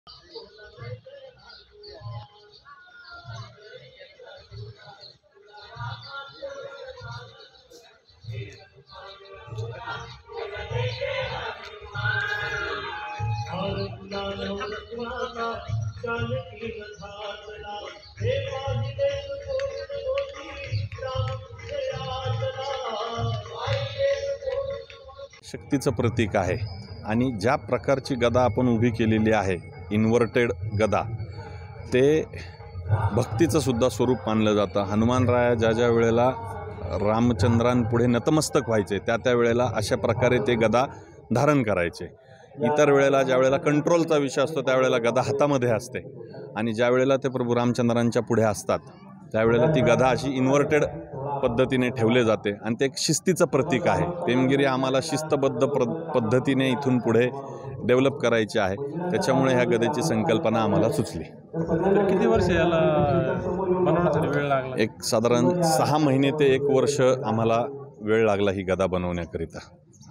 शक्तीचं प्रतीक आहे आणि ज्या प्रकारची गदा आपण उभी केलेली आहे, इन्व्हर्टेड गदा, ते भक्तीचं सुद्धा स्वरूप मानलं जातं। हनुमानराया ज्या वेळेला रामचंद्रांपुढे नतमस्तक व्हायचे त्या वेळेला अशा प्रकारे ते गदा धारण करायचे। इतर वेळेला ज्या वेळेला कंट्रोलचा विषय असतो त्यावेळेला गदा हातामध्ये असते आणि ज्या वेळेला ते प्रभू रामचंद्रांच्या पुढे असतात त्यावेळेला ती गदा अशी इन्व्हर्टेड पद्धतीने ठेवले जाते आणि ते एक शिस्तीचं प्रतीक आहे। पेमगिरी आम्हाला शिस्तबद्ध पद्धतीने इथून पुढे डेव्हलप करायची आहे, त्याच्यामुळे ह्या गदेची संकल्पना आम्हाला सुचली। किती वर्ष याला बनवण्यासाठी वेळ लागला? एक साधारण 6 महिने ते 1 वर्ष आम्हाला वेळ लागला ही गदा बनवण्याकरिता।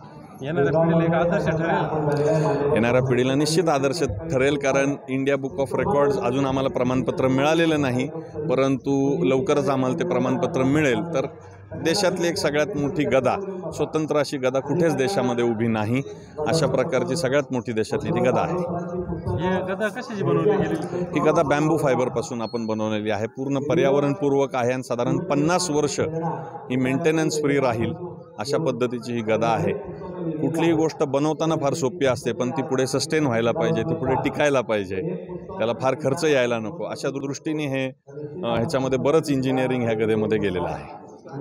येणाऱ्या पिढीला निश्चित आदर्श ठरेल, कारण इंडिया बुक ऑफ रेकॉर्ड्स अजून आम्हाला प्रमाणपत्र मिळालेलं नाही, परंतु लवकरच आम्हाला ते प्रमाणपत्र मिळेल तर देशातली एक सगळ्यात मोठी गदा, स्वतंत्र अशी गदा कुठेच देशामध्ये उभी नाही, अशा प्रकारची सगळ्यात मोठी देशातली ती गदा आहे। ही गदा कशाची बनवली गेली? ही गदा बॅम्बू फायबरपासून आपण बनवलेली आहे, पूर्ण पर्यावरणपूर्वक आहे आणि साधारण 50 वर्ष ही मेंटेनन्स फ्री राहील अशा पद्धतीची ही गदा आहे। कुठलीही गोष्ट बनवताना फार सोपी असते, पण ती पुढे सस्टेन व्हायला पाहिजे, ती पुढे टिकायला पाहिजे, त्याला फार खर्च यायला नको, अशा दृष्टीने ह्याच्यामध्ये बरंच इंजिनिअरिंग ह्या गदेमध्ये गेलेलं आहे।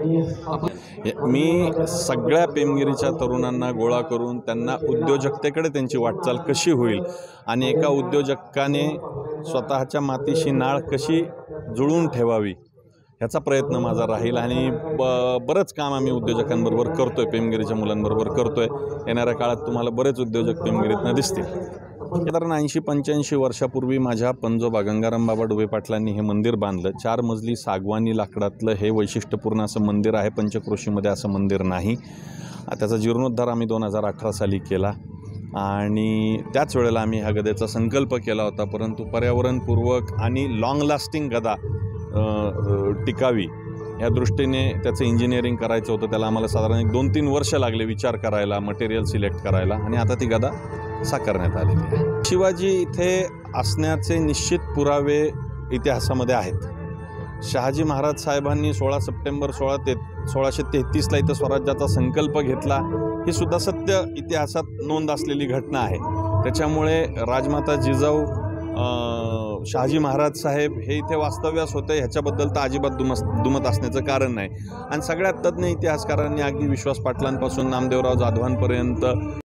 मी सगळ्या पेमगिरीच्या तरुणांना गोळा करून त्यांना उद्योजकतेकडे त्यांची वाटचाल कशी होईल आणि एका उद्योजकाने स्वतःच्या मातीशी नाळ कशी जुळवून ठेवावी ह्याचा प्रयत्न माझा राहील आणि बरंच काम आम्ही उद्योजकांबरोबर करतोय, पेमगिरीच्या मुलांबरोबर करतोय। येणाऱ्या काळात तुम्हाला बरेच उद्योजक पेमगिरीतनं दिसतील। साधारण 80-85 वर्षापूर्वी माझ्या पंजोबा गंगाराम बाबा डुबे पाटलांनी हे मंदिर बांधलं। 4 मजली सागवानी लाकडातलं हे वैशिष्ट्यपूर्ण असं मंदिर आहे, पंचक्रोशीमध्ये असं मंदिर नाही। त्याचा जीर्णोद्धार आम्ही 2018 साली केला आणि त्याच वेळेला आम्ही ह्या गदेचा संकल्प केला होता, परंतु पर्यावरणपूर्वक आणि लॉंग लास्टिंग गदा टिकावी या दृष्टीने त्याचं इंजिनिअरिंग करायचं होतं। त्याला आम्हाला साधारण 2-3 वर्ष लागले विचार करायला, मटेरियल सिलेक्ट करायला आणि आता ती गदा साकारण्यात आलेली आहे। शिवाजी इथे असण्याचे निश्चित पुरावे इतिहासामध्ये आहेत। शहाजी महाराज साहेबांनी 16 सप्टेंबर 1633ला इथं स्वराज्याचा संकल्प घेतला, ही सुद्धा सत्य इतिहासात नोंद असलेली घटना आहे। त्याच्यामुळे राजमाता जिजाऊ, शहाजी महाराज साहेब हे इथे वास्तव्यास होते ह्याच्याबद्दल तर अजिबात दुमत असण्याचं कारण नाही। आणि सगळ्यात तज्ज्ञ इतिहासकारांनी अगदी विश्वास पाटलांपासून नामदेवराव जाधवांपर्यंत